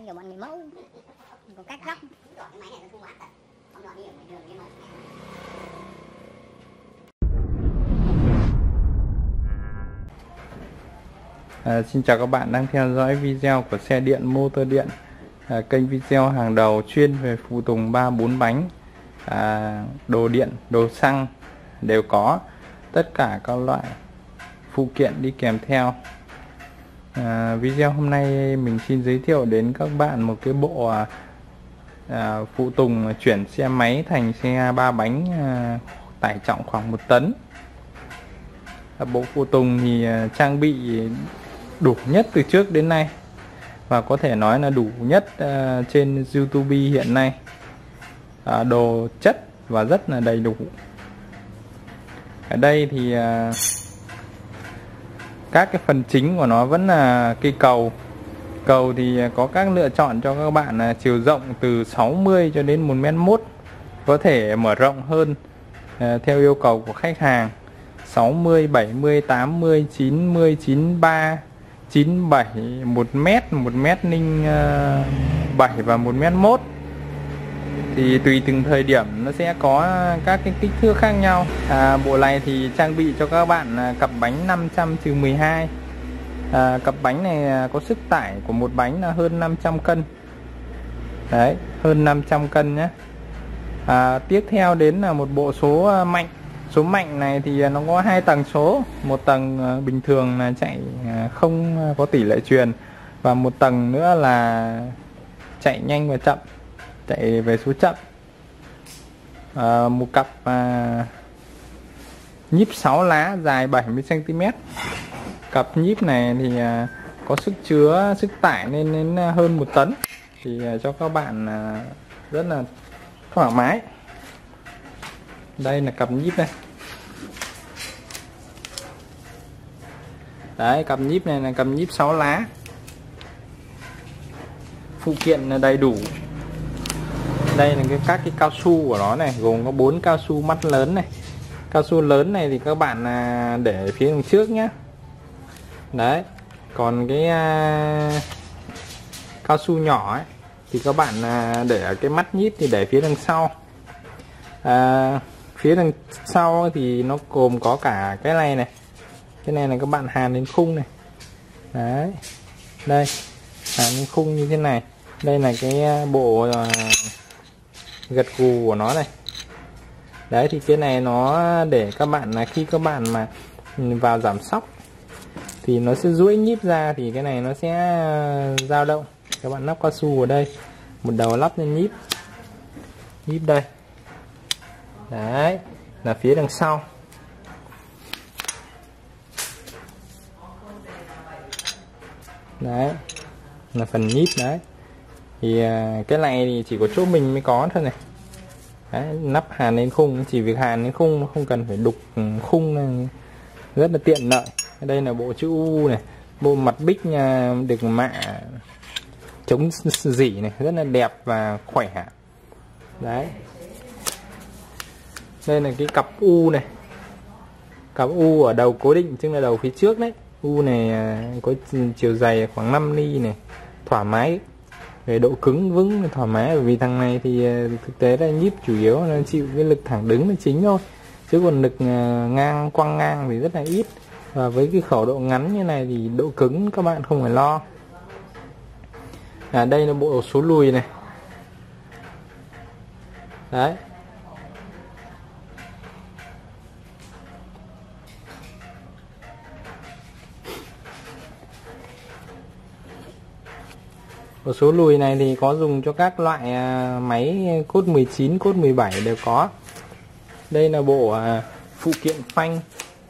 kiểu bọn người mẫu có cách lắm. Xin chào các bạn đang theo dõi video của xe điện motor điện, kênh video hàng đầu chuyên về phụ tùng 3-4 bánh, đồ điện, đồ xăng đều có, tất cả các loại phụ kiện đi kèm theo. Video hôm nay mình xin giới thiệu đến các bạn một cái bộ phụ tùng chuyển xe máy thành xe 3 bánh, tải trọng khoảng 1 tấn. Bộ phụ tùng thì trang bị đủ nhất từ trước đến nay và có thể nói là đủ nhất trên YouTube hiện nay. Đồ chất và rất là đầy đủ. Ở đây thì các cái phần chính của nó vẫn là cây cầu. Cầu thì có các lựa chọn cho các bạn là chiều rộng từ 60 cho đến 1m1, có thể mở rộng hơn theo yêu cầu của khách hàng. 60, 70, 80, 90, 93, 97, 1m, 1m07 và 1m1. Thì tùy từng thời điểm nó sẽ có các cái kích thước khác nhau. Bộ này thì trang bị cho các bạn cặp bánh 500-12. Cặp bánh này có sức tải của một bánh là hơn 500 cân. Đấy, hơn 500 cân nhé. Tiếp theo đến là một bộ số mạnh. Số mạnh này thì nó có 2 tầng số. Một tầng bình thường là chạy không có tỷ lệ truyền, và một tầng nữa là chạy nhanh và chậm, chạy về số chậm. Một cặp nhíp 6 lá dài 70 cm. Cặp nhíp này thì có sức chứa, sức tải lên đến hơn 1 tấn, thì cho các bạn rất là thoải mái. Đây là cặp nhíp đây. Đấy, cặp nhíp này là cặp nhíp 6 lá. Phụ kiện là đầy đủ. Đây là các cái cao su của nó này, gồm có 4 cao su mắt lớn này. Cao su lớn này thì các bạn để phía đằng trước nhé. Đấy. Còn cái cao su nhỏ ấy thì các bạn để ở cái mắt nhíp thì để phía đằng sau. Phía đằng sau thì nó gồm có cả cái này này. Cái này là các bạn hàn lên khung này. Đấy. Đây, hàn lên khung như thế này. Đây là cái bộ gật gù của nó này. Đấy, thì cái này nó để các bạn là khi các bạn mà vào giảm sóc thì nó sẽ duỗi nhíp ra, thì cái này nó sẽ dao động. Các bạn lắp cao su ở đây, một đầu lắp lên nhíp. Nhíp đây. Đấy, là phía đằng sau. Đấy, là phần nhíp đấy. Thì cái này thì chỉ có chỗ mình mới có thôi này. Đấy, nắp hàn lên khung, chỉ việc hàn lên khung, không cần phải đục khung này, rất là tiện lợi. Đây là bộ chữ U này, bộ mặt bích được mạ chống rỉ này, rất là đẹp và khỏe. Đấy. Đây là cái cặp U này. Cặp U ở đầu cố định, tức là đầu phía trước đấy. U này có chiều dày khoảng 5 ly này, thoải mái. Về độ cứng vững thoải mái, bởi vì thằng này thì thực tế là nhíp chủ yếu là chịu cái lực thẳng đứng là chính thôi, chứ còn lực ngang quăng ngang thì rất là ít. Và với cái khẩu độ ngắn như này thì độ cứng các bạn không phải lo. Đây là bộ số lùi này. Đấy. Bộ số lùi này thì có dùng cho các loại máy cốt 19, cốt 17 đều có. Đây là bộ phụ kiện phanh.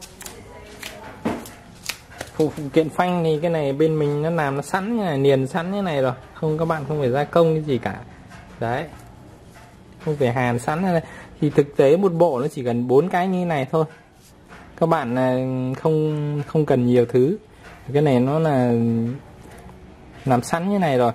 Phụ kiện phanh thì cái này bên mình nó làm nó sẵn như này, niền sẵn như này rồi, các bạn không phải gia công cái gì cả. Đấy, không phải hàn sẵn này. Thì thực tế một bộ nó chỉ cần 4 cái như này thôi. Các bạn không cần nhiều thứ. Cái này nó là làm sẵn như này rồi.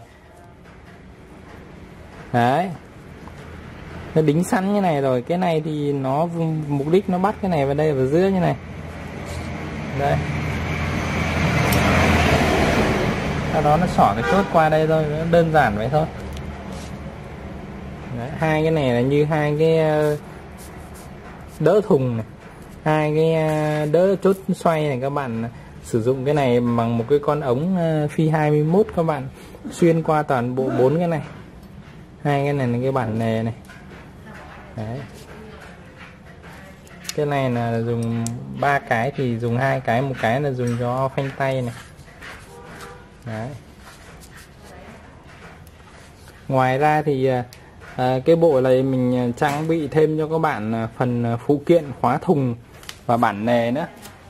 Đấy, nó đính sẵn như này rồi. Cái này thì nó mục đích nó bắt cái này vào đây, vào giữa như này. Đây. sau đó nó xỏ cái chốt qua đây thôi, nó đơn giản vậy thôi. Đấy, hai cái này là như hai cái đỡ thùng này, hai cái đỡ chốt xoay này. Các bạn sử dụng cái này bằng một cái con ống phi 21 các bạn xuyên qua toàn bộ 4 cái này. Hai cái này là cái bản nề này. Đấy. Cái này là dùng 3 cái thì dùng 2 cái, một cái là dùng cho phanh tay này. Đấy. Ngoài ra thì cái bộ này mình trang bị thêm cho các bạn phần phụ kiện khóa thùng và bản nề nữa.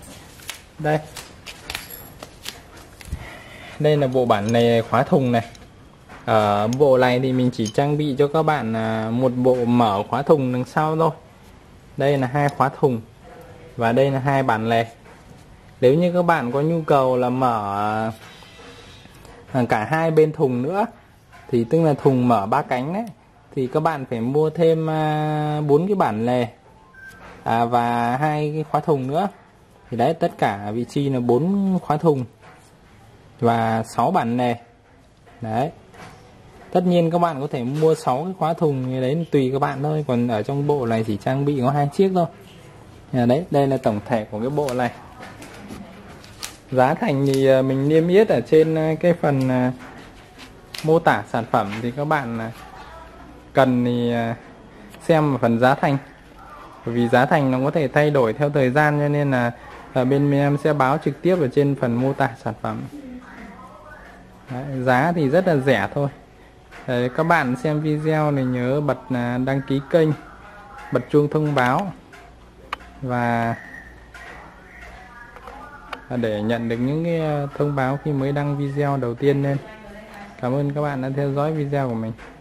Đây là bộ bản nề khóa thùng này. Ở bộ này thì mình chỉ trang bị cho các bạn một bộ mở khóa thùng đằng sau thôi. Đây là 2 khóa thùng và đây là 2 bản lề. Nếu như các bạn có nhu cầu là mở cả 2 bên thùng nữa, thì tức là thùng mở 3 cánh đấy, thì các bạn phải mua thêm 4 cái bản lề và 2 cái khóa thùng nữa. Thì đấy, tất cả vị trí là 4 khóa thùng và 6 bản lề. Đấy. Tất nhiên các bạn có thể mua 6 cái khóa thùng, như đấy tùy các bạn thôi. Còn ở trong bộ này chỉ trang bị có 2 chiếc thôi. Đấy, đây là tổng thể của cái bộ này. Giá thành thì mình niêm yết ở trên cái phần mô tả sản phẩm, thì các bạn cần thì xem phần giá thành. Bởi vì giá thành nó có thể thay đổi theo thời gian, cho nên là bên em sẽ báo trực tiếp ở trên phần mô tả sản phẩm. Đấy, giá thì rất là rẻ thôi. Đấy, các bạn xem video này nhớ bật đăng ký kênh, bật chuông thông báo và để nhận được những cái thông báo khi mới đăng video đầu tiên lên. Cảm ơn các bạn đã theo dõi video của mình.